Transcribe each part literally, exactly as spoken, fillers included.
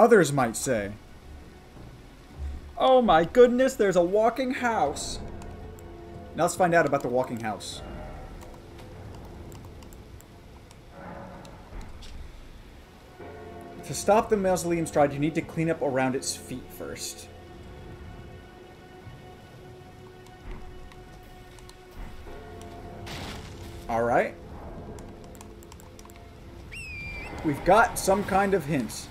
others might say. Oh my goodness, there's a walking house. Now let's find out about the walking house. To stop the mausoleum stride, you need to clean up around its feet first. Alright. We've got some kind of hint.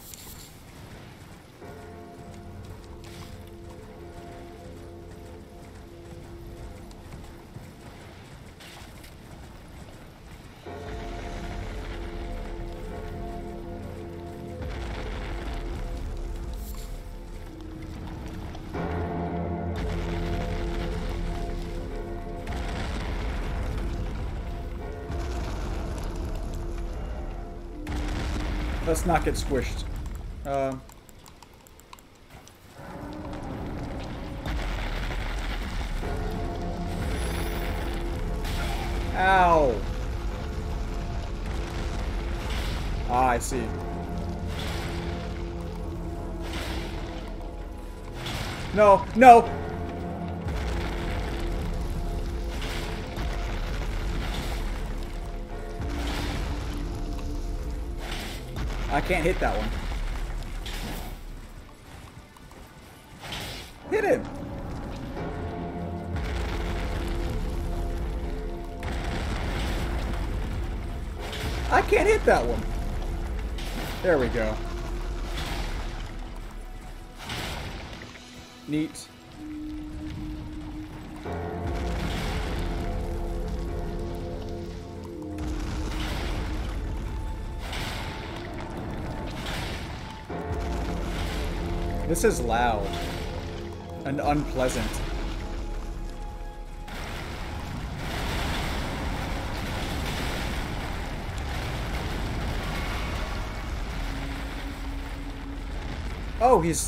Let's not get squished. Uh, ow! Ah, I see. No, no! I can't hit that one. Hit him! I can't hit that one. There we go. Neat. This is loud and unpleasant. Oh, he's...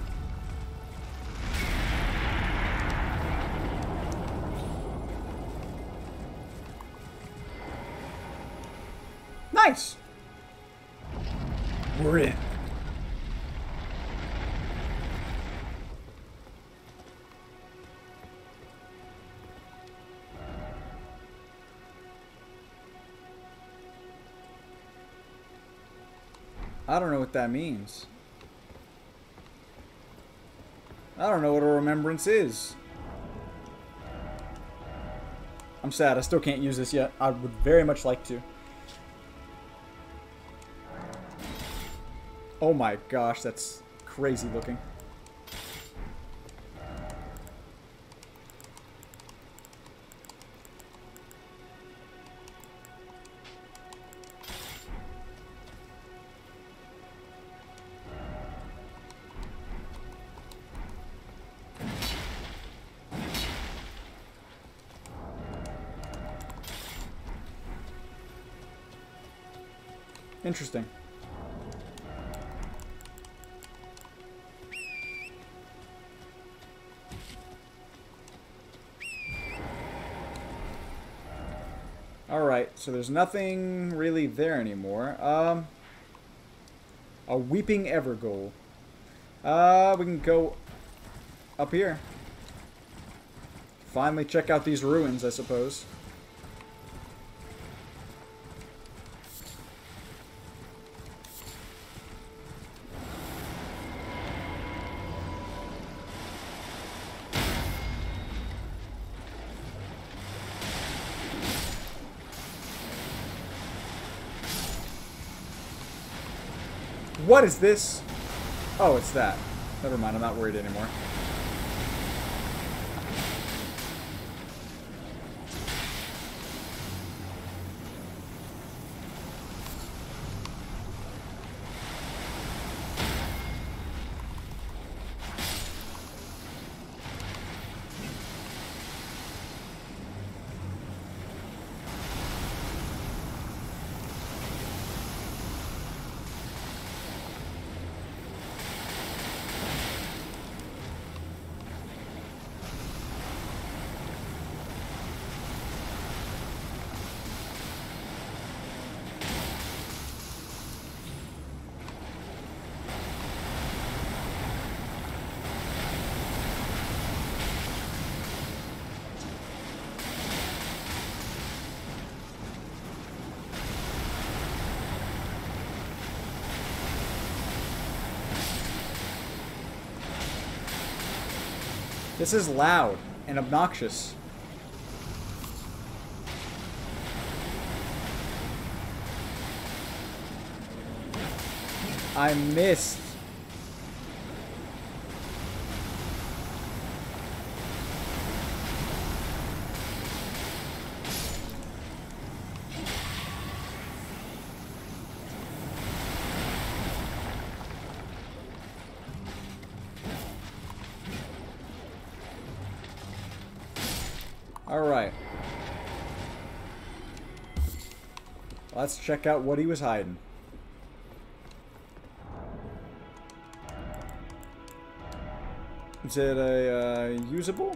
Nice! We're in. I don't know what that means. I don't know what a remembrance is. I'm sad, I still can't use this yet. I would very much like to. Oh my gosh, that's crazy looking. Interesting. Alright, so there's nothing really there anymore. Um, a Weeping Evergoal. Uh, we can go up here. Finally check out these ruins, I suppose. What is this? Oh, it's that. Never mind, I'm not worried anymore. This is loud and obnoxious. I missed. All right. Let's check out what he was hiding. Is it a uh, usable?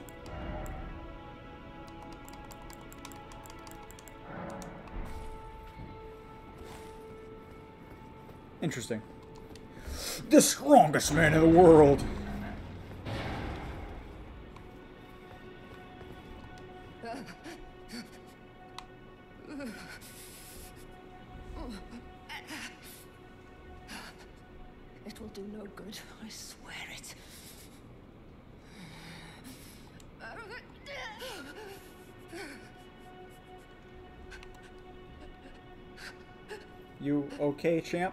Interesting. The strongest man in the world. It will do no good, I swear it. You okay, champ?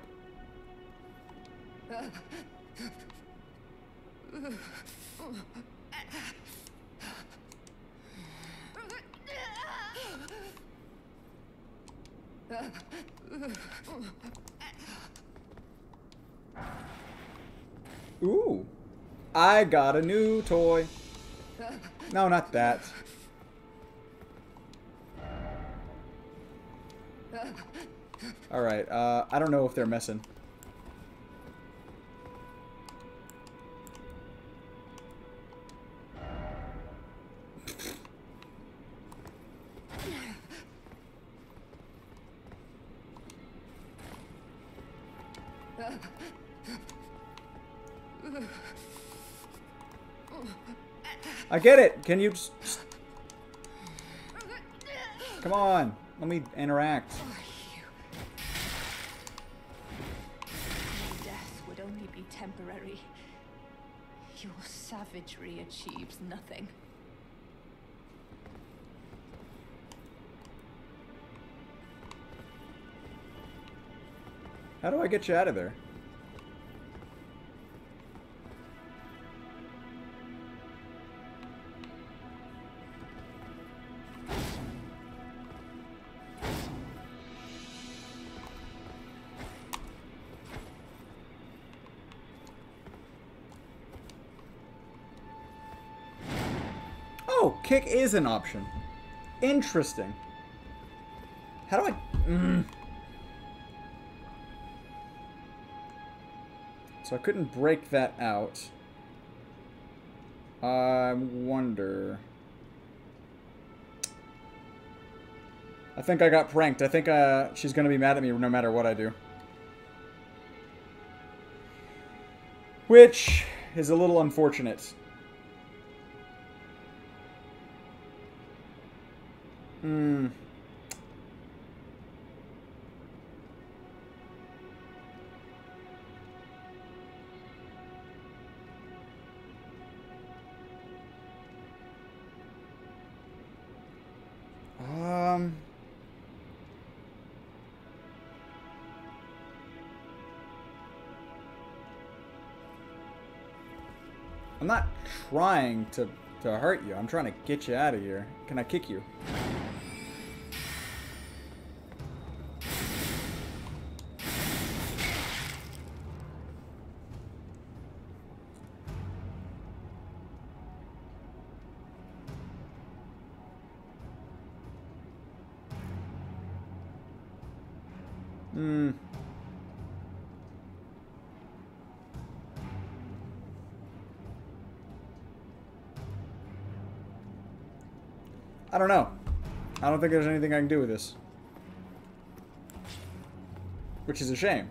Ooh. I got a new toy. No, not that. Alright, uh, I don't know if they're messing. I get it! Can you just... Come on! Let me interact. Death would only be temporary. Your savagery achieves nothing. How do I get you out of there? Oh, kick is an option. Interesting. How do I... Mm. So I couldn't break that out. I wonder... I think I got pranked. I think uh, she's going to be mad at me no matter what I do. Which is a little unfortunate. Hmm. Um... I'm not trying to, to hurt you. I'm trying to get you out of here. Can I kick you? Hmm. I don't know. I don't think there's anything I can do with this. Which is a shame.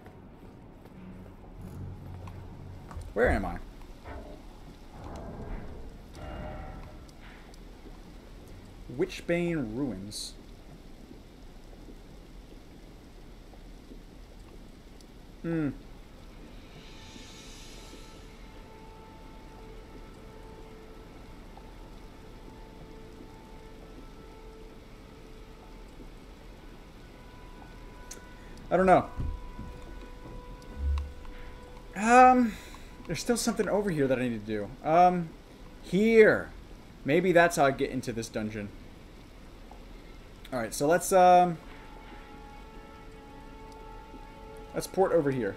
Where am I? Witchbane Ruins. Hmm. I don't know. Um, there's still something over here that I need to do. Um, here. Maybe that's how I get into this dungeon. Alright, so let's, um... let's port over here.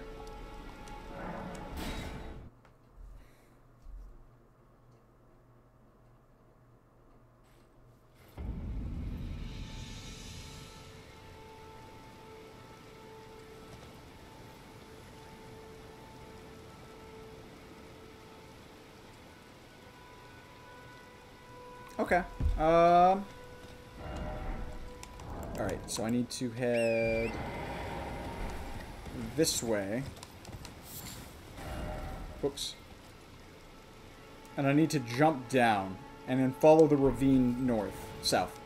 Okay. Um. Alright, so I need to head this way. Whoops. And I need to jump down and then follow the ravine north, south.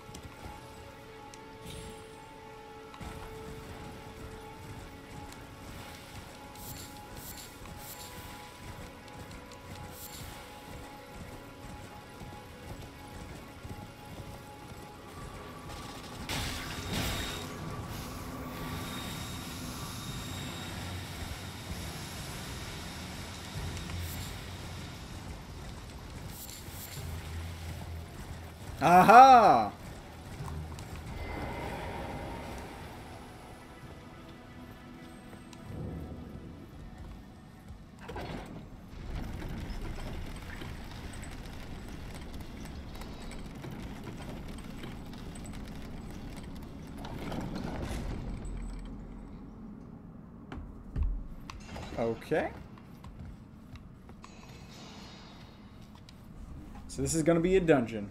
Aha! Okay. So this is going to be a dungeon.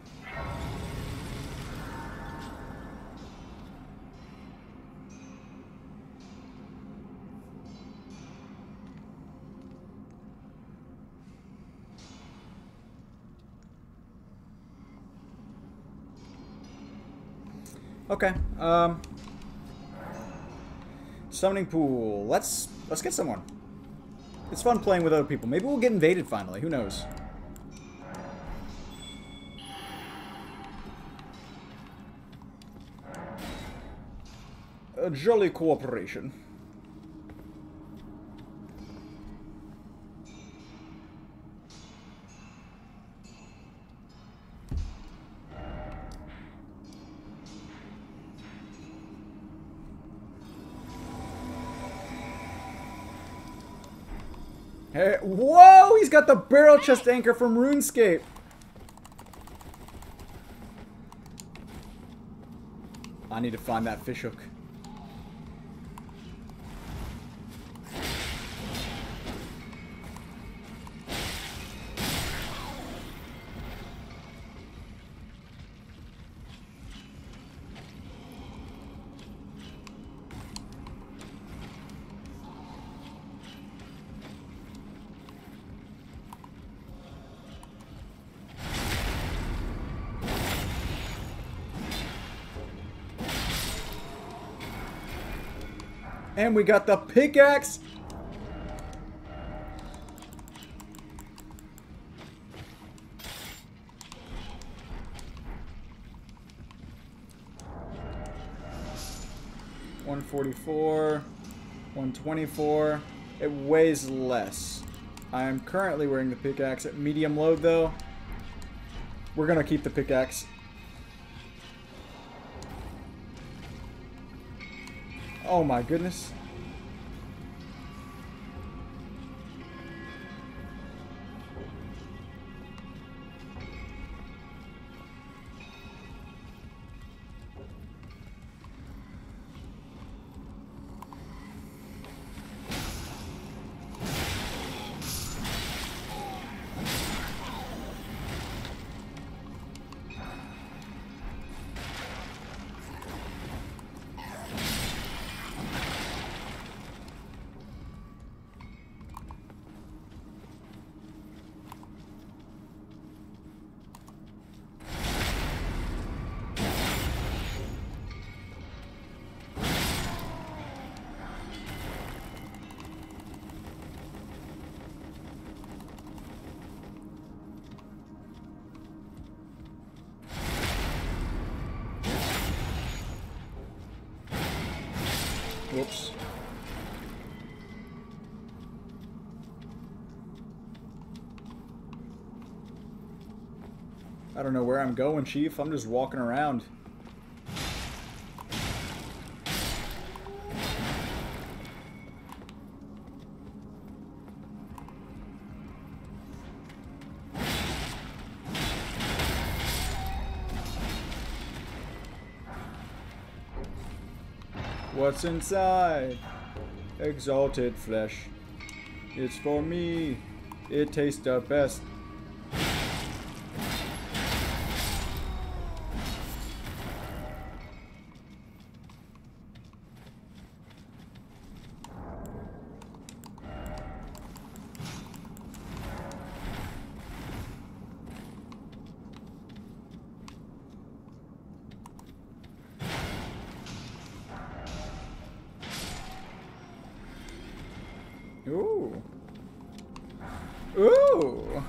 Okay. Um, summoning pool. Let's let's get someone. It's fun playing with other people. Maybe we'll get invaded finally. Who knows? A jolly cooperation. Hey, whoa! He's got the barrel chest anchor from RuneScape. I need to find that fishhook. And we got the pickaxe. one forty-four, one twenty-four. It weighs less. I am currently wearing the pickaxe at medium load though. We're gonna keep the pickaxe. Oh my goodness. I don't know where I'm going, Chief. I'm just walking around. What's inside? Exalted flesh. It's for me. It tastes the best. Ooh. Ooh.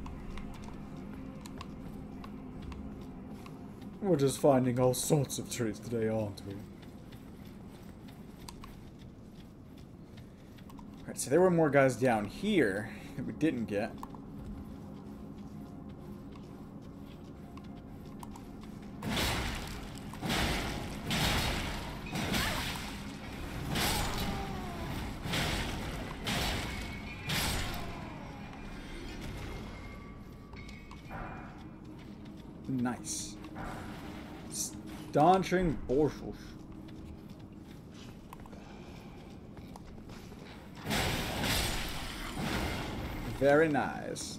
We're just finding all sorts of trees today, aren't we? Alright, so there were more guys down here that we didn't get. Nice. Staunching borsels. Very nice.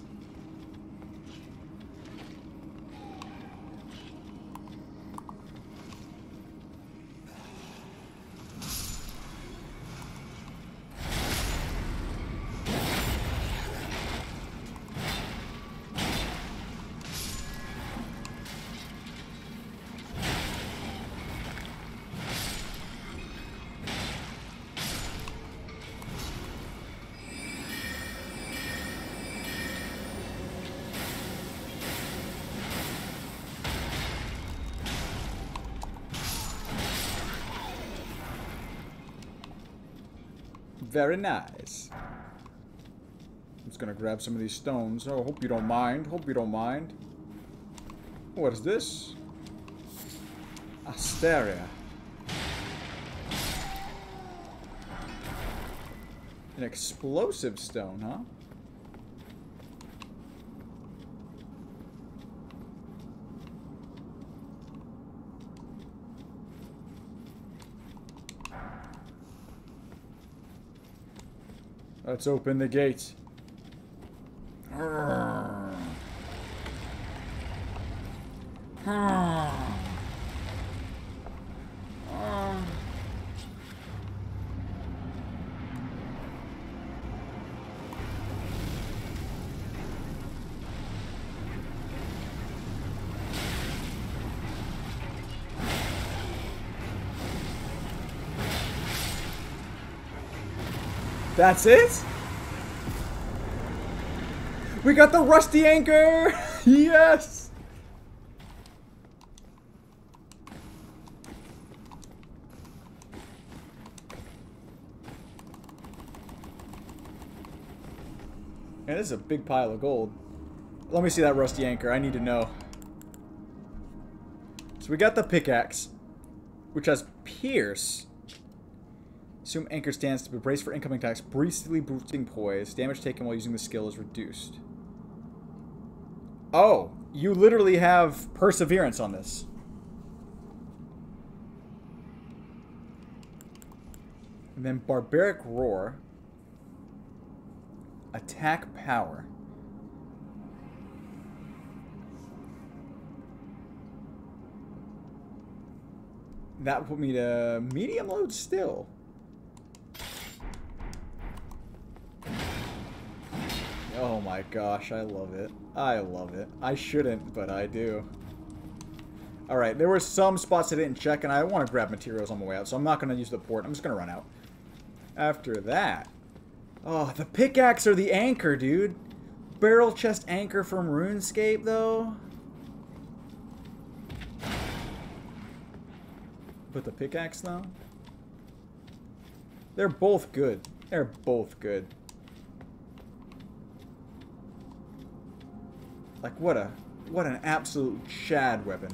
Very nice. I'm just gonna grab some of these stones. Oh, hope you don't mind. Hope you don't mind. What is this? Asteria. An explosive stone, huh? Let's open the gate. That's it? We got the rusty anchor! Yes! Man, this is a big pile of gold. Let me see that rusty anchor. I need to know. So we got the pickaxe, which has pierce. Assume anchor stands to be braced for incoming attacks. Briefly boosting poise. Damage taken while using the skill is reduced. Oh, you literally have perseverance on this. And then barbaric roar. Attack power. That would put me to medium load still. Oh my gosh, I love it. I love it. I shouldn't, but I do. Alright, there were some spots I didn't check, and I want to grab materials on my way out, so I'm not going to use the port. I'm just going to run out. After that... Oh, the pickaxe or the anchor, dude. Barrel chest anchor from RuneScape, though. But the pickaxe, though? They're both good. They're both good. Like, what a What an absolute Chad weapon.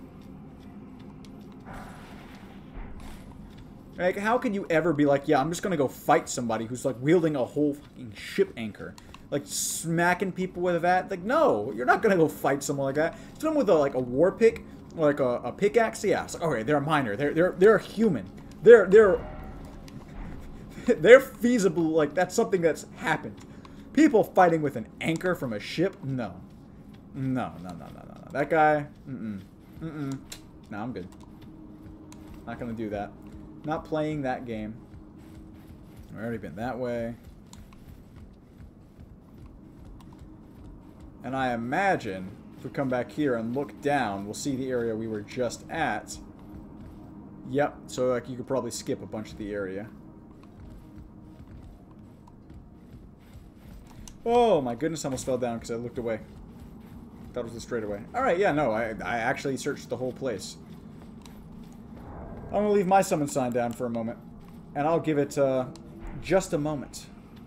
Like, how can you ever be like, yeah, I'm just gonna go fight somebody who's, like, wielding a whole fucking ship anchor? Like, smacking people with that? Like, no, you're not gonna go fight someone like that. Someone with, a, like, a war pick, or, like, a, a pickaxe, yeah. It's like, okay, they're a miner. They're, they're, they're human. They're, they're... they're feasible, like, that's something that's happened. People fighting with an anchor from a ship? No. No, no, no, no, no, no. That guy, mm-mm. Mm-mm. No, I'm good. Not gonna do that. Not playing that game. I've already been that way. And I imagine if we come back here and look down, we'll see the area we were just at. Yep, so like you could probably skip a bunch of the area. Oh my goodness, I almost fell down because I looked away. That was the straightaway. Alright, yeah, no, I, I actually searched the whole place. I'm going to leave my summon sign down for a moment. And I'll give it uh, just a moment.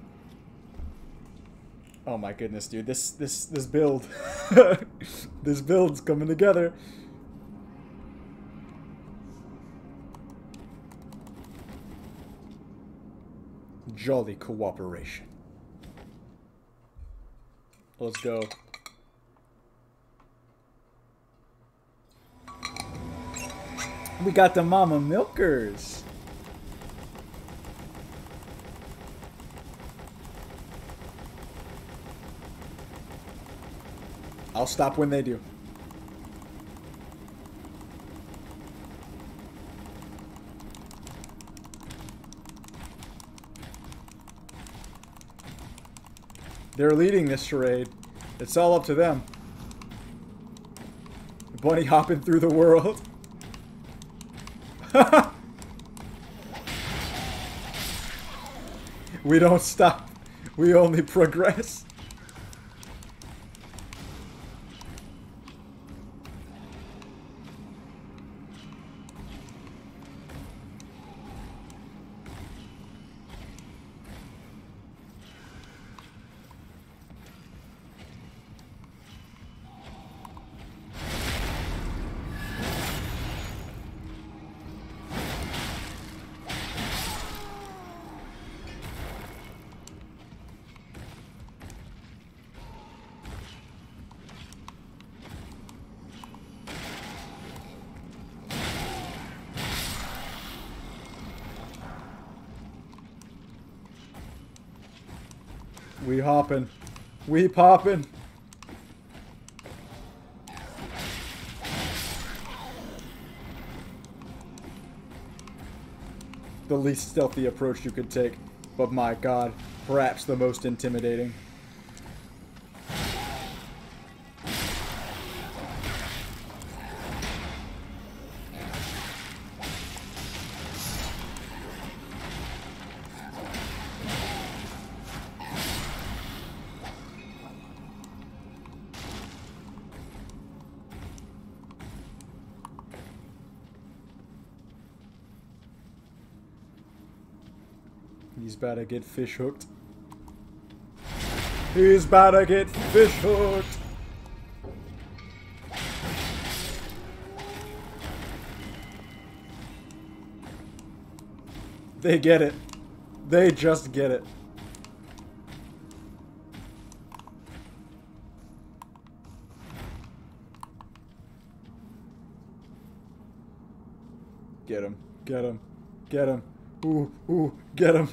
Oh my goodness, dude. This, this, this build. This build's coming together. Jolly cooperation. Let's go. We got the mama milkers. I'll stop when they do. They're leading this charade. It's all up to them. Bunny hopping through the world. We don't stop. We only progress. We hoppin'. We poppin'. The least stealthy approach you could take, but my god, perhaps the most intimidating. He's about to get fish hooked. He's about to get fish hooked. They get it. They just get it. Get him. Get him. Get him. Ooh, ooh, get him.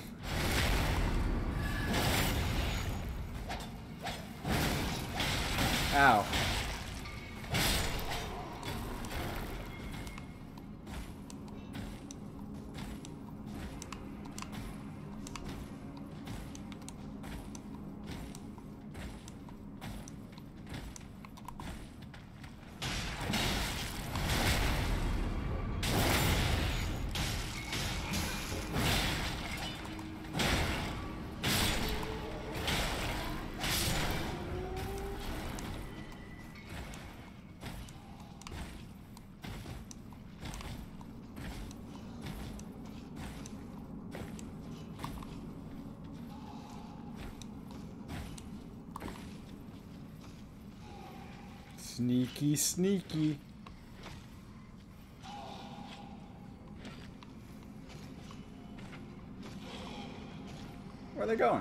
Ow. Sneaky, sneaky. Where are they going?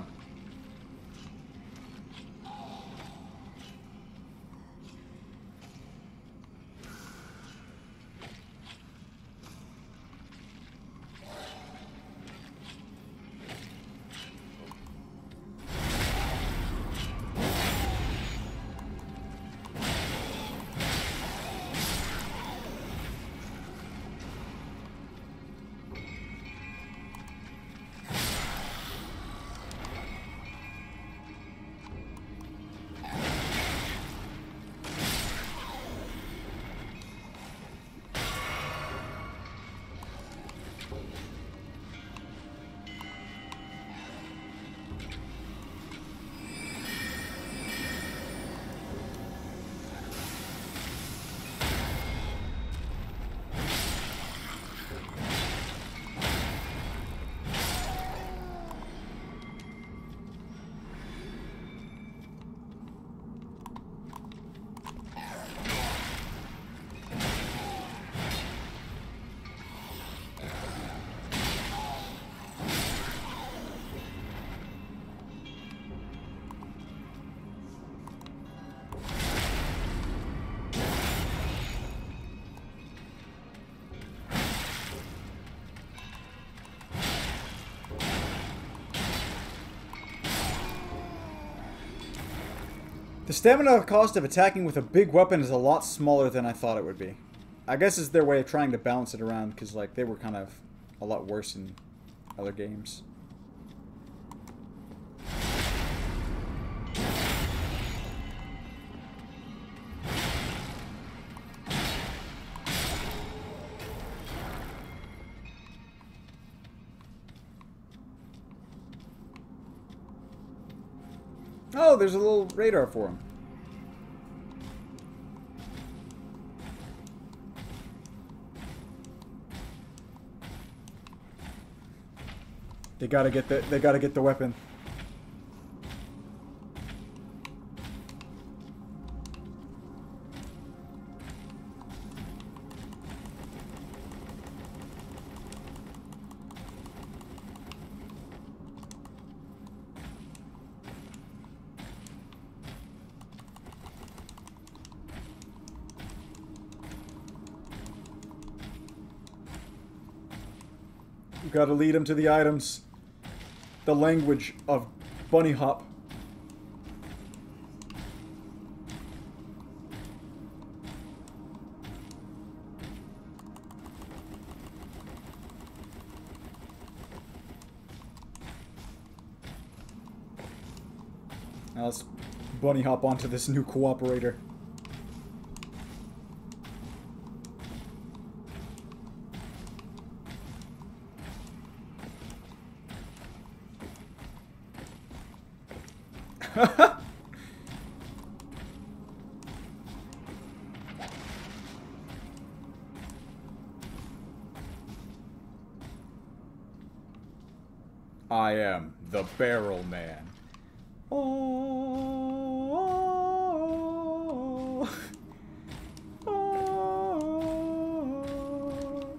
The stamina cost of attacking with a big weapon is a lot smaller than I thought it would be. I guess it's their way of trying to balance it around, because like they were kind of a lot worse in other games. Oh, there's a little radar for him. They gotta get the they gotta get the weapon. You gotta lead him to the items. The language of bunny hop. Now let's bunny hop onto this new cooperator. I am the Barrel Man. Oh, oh, oh.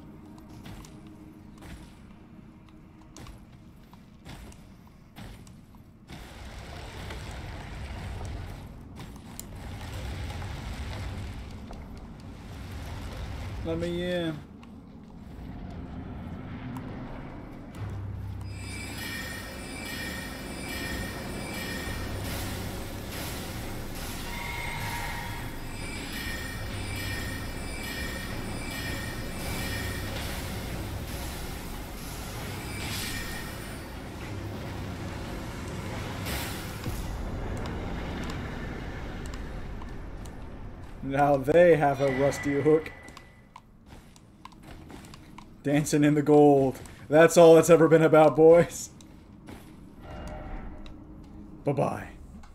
Let me in. Now they have a rusty hook. Dancing in the gold. That's all it's ever been about, boys. Bye-bye.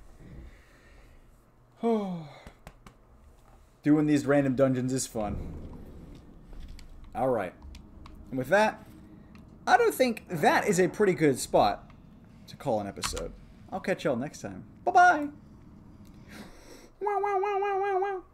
Oh. Doing these random dungeons is fun. Alright. And with that, I don't think that is a pretty good spot to call an episode. I'll catch y'all next time. Bye-bye. Wow, wow, wow, wow, wow, wow.